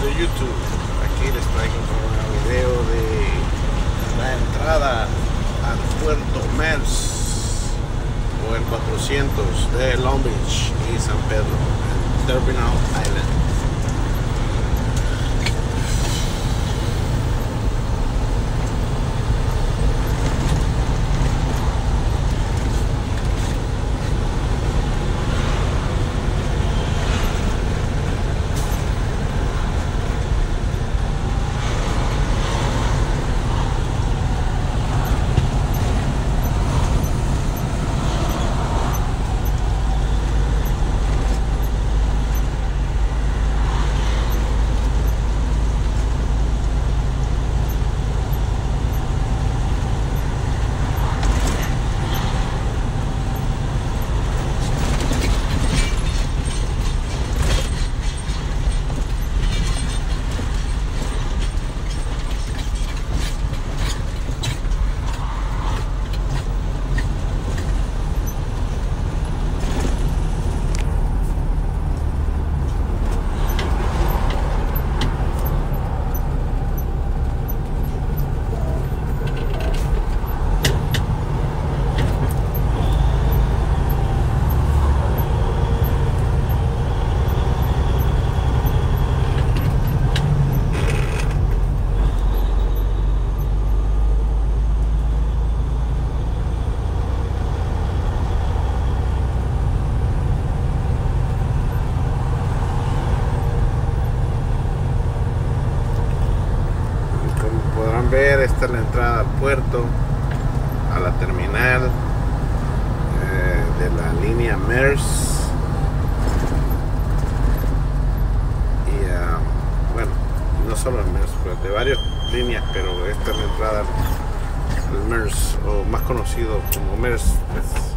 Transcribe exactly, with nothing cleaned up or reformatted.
de YouTube. Aquí les traigo un video de la entrada al puerto MERS o el cuatrocientos de Long Beach y San Pedro, Terminal Island. Ver, esta es la entrada al puerto, a la terminal eh, de la línea MERS y uh, bueno, no solo el MERS, pues de varias líneas, pero esta es la entrada al MERS, o más conocido como MERS, pues.